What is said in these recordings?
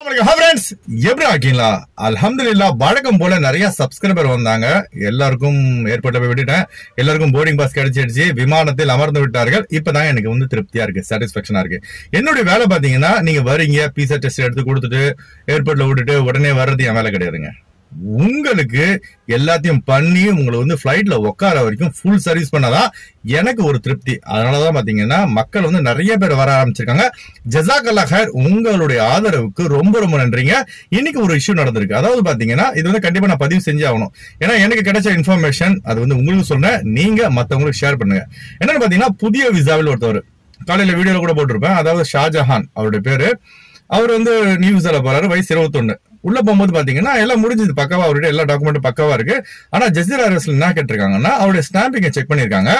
எப்படி ஆக்கீங்களா? அல்ஹம்துலில்லாஹ். வழக்கம் போல நிறைய சப்ஸ்கிரைபர் வந்தாங்க. எல்லாருக்கும் ஏற்பட்ட போய் விட்டுட்டேன். எல்லாருக்கும் போர்டிங் பாஸ் கிடைச்சிடுச்சு. விமானத்தில் அமர்ந்து விட்டார்கள். இப்பதான் எனக்கு வந்து திருப்தியா இருக்கு, சாட்டிஸ்பாக்சனா இருக்கு. என்னுடைய வேலை பாத்தீங்கன்னா, நீங்க வரீங்க, பிசா டெஸ்ட் எடுத்து கொடுத்துட்டு ஏர்போர்ட்ல விட்டுட்டு உடனே வர்றது என் வேலை கிடையாதுங்க. உங்களுக்கு எல்லாத்தையும் பண்ணி உங்களை வந்து பிளைட்ல உட்கார வரைக்கும் ஃபுல் சர்வீஸ் பண்ணாதான் எனக்கு ஒரு திருப்தி. அதனாலதான் பாத்தீங்கன்னா மக்கள் வந்து நிறைய பேர் வர ஆரம்பிச்சிருக்காங்க. ஜஸாக்கல்லாஹ் ஹைர். உங்களுடைய ஆதரவுக்கு ரொம்ப ரொம்ப நன்றிங்க. இன்னைக்கு ஒரு இஷ்யூ நடந்திருக்கு. அதாவது பாத்தீங்கன்னா இது வந்து கண்டிப்பா நான் பதிவு செஞ்சே ஆகணும். ஏன்னா எனக்கு கிடைச்ச இன்ஃபர்மேஷன் அது வந்து உங்களுக்கு சொன்னேன். நீங்க மத்தவங்களுக்கு ஷேர் பண்ணுங்க. என்னன்னு பாத்தீங்கன்னா புதிய விசாவில் ஒருத்தவர் காலையில வீடியோல கூட போட்டிருப்பேன். அதாவது ஷாஜஹான் அவருடைய பேரு. அவர் வந்து நியூ விசால போறாரு. வயசு 21. உள்ள போகும்போது பாத்தீங்கன்னா எல்லாம் முடிஞ்சது, பக்காவா அவருடைய எல்லா டாக்குமெண்ட்டும் பக்காவா இருக்கு. ஆனா ஜசீரா ஏர்வேஸ்ல என்ன கேட்டிருக்காங்கன்னா அவருடைய ஸ்டாம்பிங்கை செக் பண்ணிருக்காங்க.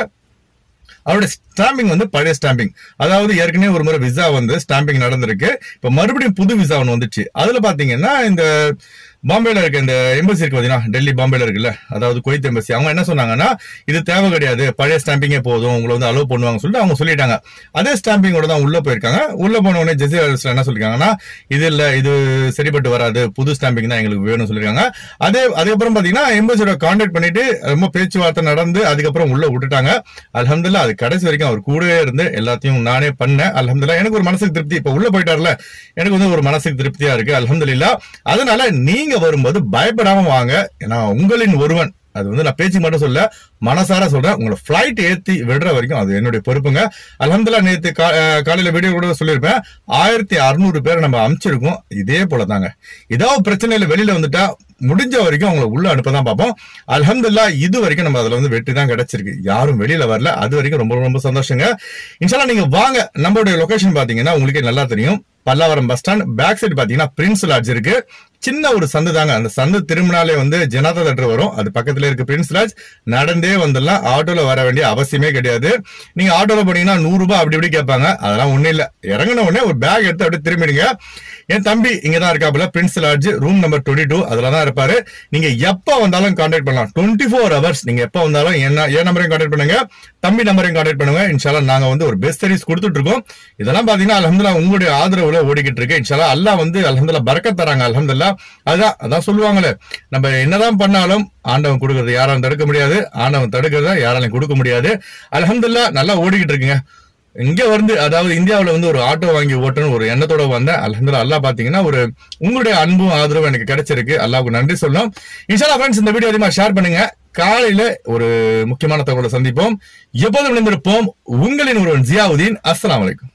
அவருடைய ஸ்டாம்பிங் வந்து பழைய ஸ்டாம்பிங். அதாவது ஏற்கனவே ஒரு முறை விசா வந்து ஸ்டாம்பிங் நடந்திருக்கு. இப்ப மறுபடியும் புது விசா ஒன்று வந்துச்சு. அதுல பாத்தீங்கன்னா இந்த பாம்பேல இருக்க இந்த எம்பசி இருக்கு பாத்தீங்கன்னா, டெல்லி பாம்பேல இருக்குல்ல, அதாவது குவைத் எம்பசி, அவங்க என்ன சொன்னாங்கன்னா இது தேவை கிடையாது, பழைய ஸ்டாம்பிங்கே போதும், உங்களை வந்து அலோவ் பண்ணுவாங்க சொல்லிட்டு அவங்க சொல்லிட்டாங்க. அதே ஸ்டாம்பிங்கோட தான் உள்ள போயிருக்காங்க. உள்ள போன உடனே ஜசீரா ஏர்வேஸ்ல என்ன சொல்லிருக்காங்கன்னா இது இல்ல, இது சரிப்பட்டு வராது, புது ஸ்டாம்பிங் தான் எங்களுக்கு வேணும்னு சொல்லிருக்காங்க. அதுக்கப்புறம் பாத்தீங்கன்னா எம்பசியோட கான்டாக்ட் பண்ணிட்டு ரொம்ப பேச்சுவார்த்தை நடந்து அதுக்கப்புறம் உள்ள விட்டுட்டாங்க. அல்ஹம்துலில்லாஹ். அது கடைசி வரைக்கும் அவர் கூடவே இருந்து எல்லாத்தையும் நானே பண்ணேன். அல்ஹம்துலில்லாஹ். எனக்கு ஒரு மனசுக்கு திருப்தி. இப்ப உள்ள போயிட்டார்ல, எனக்கு வந்து ஒரு மனசுக்கு திருப்தியா இருக்கு. அல்ஹம்துலில்லாஹ். அதனால நீங்க வரும்போது பயப்படாம வாங்க. ஏன்னா உங்களின் ஒருவன், அது வந்து நான் பேச்சு மட்டும் சொல்ல, மனசார சொல்றேன். உங்களை பிளைட் ஏத்தி விடுற வரைக்கும் அது என்னுடைய பொறுப்புங்க. அல்ஹம்துலில்லாஹ். நேத்து காலையில வீடியோ கூட சொல்லியிருப்பேன். 1600 பேரை நம்ம அனுப்பிச்சிருக்கோம். இதே போலதாங்க. ஏதாவது பிரச்சனையில வெளியில வந்துட்டா முடிஞ்ச வரைக்கும் அவங்களை உள்ள அனுப்பதான் பார்ப்போம். அல்ஹம்துலில்லாஹ். இது வரைக்கும் நம்ம அதுல வந்து வெற்றி தான் கிடைச்சிருக்கு. யாரும் வெளியில வரல. அது வரைக்கும் ரொம்ப ரொம்ப சந்தோஷங்க. இன்ஷால்லா நீங்க வாங்க. நம்மளுடைய லொகேஷன் பாத்தீங்கன்னா உங்களுக்கே நல்லா தெரியும். Pallavaram bus stand back side பாத்தீங்கன்னா பிரின்ஸ் லாட்ஜ் இருக்கு. சின்ன ஒரு சந்து தாங்க. அந்த சந்து திரும்பினாலே வந்து ஜனாதா தேட்டர் வரும். அது பக்கத்துல இருக்கு பிரின்ஸ் லாட்ஜ். நடந்தே வந்துடலாம். ஆட்டோல வர வேண்டிய அவசியமே கிடையாது. நீங்க ஆட்டோல போனீங்கன்னா 100 ரூபாய் அப்படி இப்படி கேட்பாங்க. அதெல்லாம் ஒண்ணு இல்ல. இறங்கின உடனே ஒரு பேக் எடுத்து அப்படியே திரும்பிடுங்க. என் தம்பி இங்கதான் இருக்காப்புல, பிரின்ஸ் லாட்ஜ் ரூம் நம்பர் 22. அதுலதான் இருப்பாரு. நீங்க எப்ப வந்தாலும் கான்டாக்ட் பண்ணலாம். 24 hours நீங்க எப்ப வந்தாலும் என் நம்பரையும் கான்டாக்ட் பண்ணுங்க, தம்பி நம்பரையும் கான்டாக்ட் பண்ணுங்க. இன்ஷால்லா நாங்க வந்து ஒரு பெஸ்ட் சர்வீஸ் கொடுத்துட்டு இருக்கோம். இதெல்லாம் பாத்தீங்கன்னா அல்ஹம்துலில்லாஹ் உங்களுடைய ஆதரவுல ஓடிக்கிட்டு இருக்கு. இன்ஷால்லா அல்லாஹ் வந்து அல்ஹம்துலில்லாஹ் பரக்கத் தராங்க. அல்ஹம்துலில்லாஹ். அதான் சொல்லுவாங்களே, நம்ம என்னதான் பண்ணாலும் ஆண்டவன் கொடுக்கறது யாராலும் தடுக்க முடியாது, ஆண்டவன் தடுக்கிறத யாராலையும் கொடுக்க முடியாது. அல்ஹம்துலில்லாஹ் நல்லா ஓடிக்கிட்டு இருக்குங்க. இங்க வந்து அதாவது இந்தியாவில வந்து ஒரு ஆட்டோ வாங்கி ஓட்டணும் ஒரு எண்ணத்தோட வந்தேன். அல்ஹம்துலில்லாஹ். அல்லாஹ் பாத்தீங்கன்னா ஒரு உங்களுடைய அன்பும் ஆதரவும் எனக்கு கிடைச்சிருக்கு. அல்லாஹ்வுக்கு நன்றி சொல்லணும். இன்ஷால்லா ஃப்ரெண்ட்ஸ், இந்த வீடியோ அதிகமா ஷேர் பண்ணுங்க. காலையில ஒரு முக்கியமான தகவலை சந்திப்போம். எப்போதும் இணைந்திருப்போம். உங்களின் ஒருவன் ஜியாவுதீன். அஸ்ஸலாமு அலைக்கும்.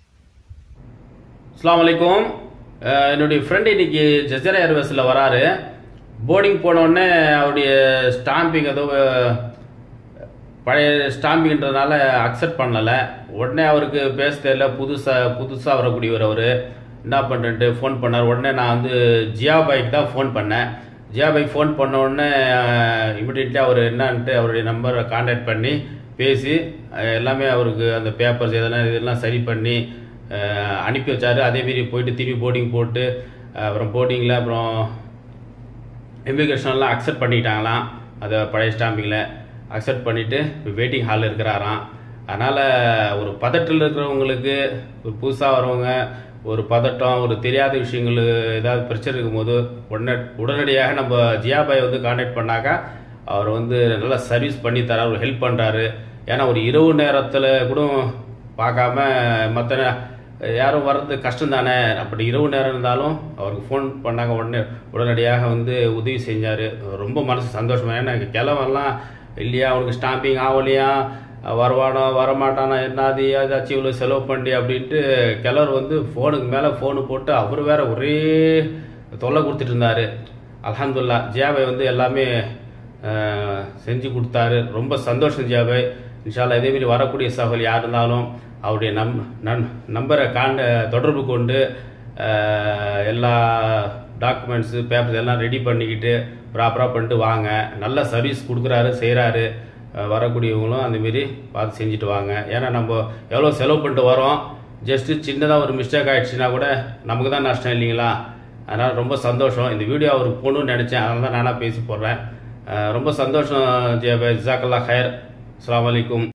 அஸ்ஸலாமு அலைக்கும். என்னுடைய ஃப்ரெண்ட் இன்னைக்கு ஜசீரா ஏர்வேஸ்ல வராரு. போர்டிங் போன உடனே அவருடைய ஸ்டாம்பிங் ஏதோ பழைய ஸ்டாம்பிங்ன்றதுனால அக்செப்ட் பண்ணல. உடனே அவருக்கு பேச தெரியல, புதுசாக வரக்கூடியவர் அவர். என்ன பண்ணுறேன்ட்டு ஃபோன் பண்ணார். உடனே நான் வந்து ஜியா பைக்கு தான் ஃபோன் பண்ணேன். ஜியா பைக் ஃபோன் பண்ண உடனே இமிடியட்லி அவர் என்னன்ட்டு அவருடைய நம்பரை கான்டாக்ட் பண்ணி பேசி எல்லாமே அவருக்கு அந்த பேப்பர்ஸ் இதெல்லாம் சரி பண்ணி அனுப்பி வச்சாரு. அதேமாரி போயிட்டு திரும்பி போர்டிங் போட்டு அப்புறம் போர்டிங்கில் அப்புறம் இமிக்ரேஷன்லாம் அக்செப்ட் பண்ணிக்கிட்டாங்களாம். அதை பழைய ஸ்டாம்பிங்கில் அக்செப்ட் பண்ணிவிட்டு வெயிட்டிங் ஹாலில் இருக்கிறாராம். அதனால் ஒரு பதட்டில் இருக்கிறவங்களுக்கு, ஒரு புதுசாக வரவங்க, ஒரு பதட்டம், ஒரு தெரியாத விஷயங்கள் ஏதாவது பிரச்சனை இருக்கும்போது உடனடியாக நம்ம ஜியாபாய் வந்து கான்டாக்ட் பண்ணாக்கா அவர் வந்து நல்லா சர்வீஸ் பண்ணி தரார், ஒரு ஹெல்ப் பண்ணுறாரு. ஏன்னா ஒரு இரவு நேரத்தில் கூட பார்க்காம மற்ற யாரும் வர்றது கஷ்டம் தானே. அப்படி இரவு நேரம் இருந்தாலும் அவருக்கு ஃபோன் பண்ணாங்க. உடனடியாக வந்து உதவி செஞ்சார். ரொம்ப மனசு சந்தோஷமாக. ஏன்னா கிழவெல்லாம் இல்லையா, அவனுக்கு ஸ்டாம்பிங் ஆகலையா, வருவானோ வரமாட்டானோ, என்னது ஏதாச்சும் இவ்வளோ செலவு பண்ணி அப்படின்ட்டு கிழவர் வந்து ஃபோனுக்கு மேலே ஃபோனு போட்டு அவர் வேற ஒரே தொல்லை கொடுத்துட்டு இருந்தார். அல்ஹம்துலில்லாஹ். ஜியாபாய் வந்து எல்லாமே செஞ்சு கொடுத்தாரு. ரொம்ப சந்தோஷம் ஜியாபாய். இன்ஷால்லா இதேமாரி வரக்கூடிய சகோதரி யார் இருந்தாலும் அவருடைய நம்பரை தொடர்பு கொண்டு எல்லா டாக்குமெண்ட்ஸு பேப்பர்ஸ் எல்லாம் ரெடி பண்ணிக்கிட்டு ப்ராப்பராக பண்ணிட்டு வாங்க. நல்ல சர்வீஸ் கொடுக்குறாரு, செய்கிறாரு. வரக்கூடியவங்களும் அந்தமாரி பார்த்து செஞ்சுட்டு வாங்க. ஏன்னா நம்ம எவ்வளோ செலவு பண்ணிட்டு வரோம், ஜஸ்ட்டு சின்னதாக ஒரு மிஸ்டேக் ஆகிடுச்சுன்னா கூட நமக்கு தான் நஷ்டம் இல்லைங்களா. அதனால் ரொம்ப சந்தோஷம். இந்த வீடியோ அவருக்கு போகணுன்னு நினச்சேன், அதனால தான் நானாக பேசி போடுறேன். ரொம்ப சந்தோஷம் ஜியாபாய். ஜஸாக்கல்லாஹ் ஹைர். அஸ்ஸலாமு அலைக்கும்.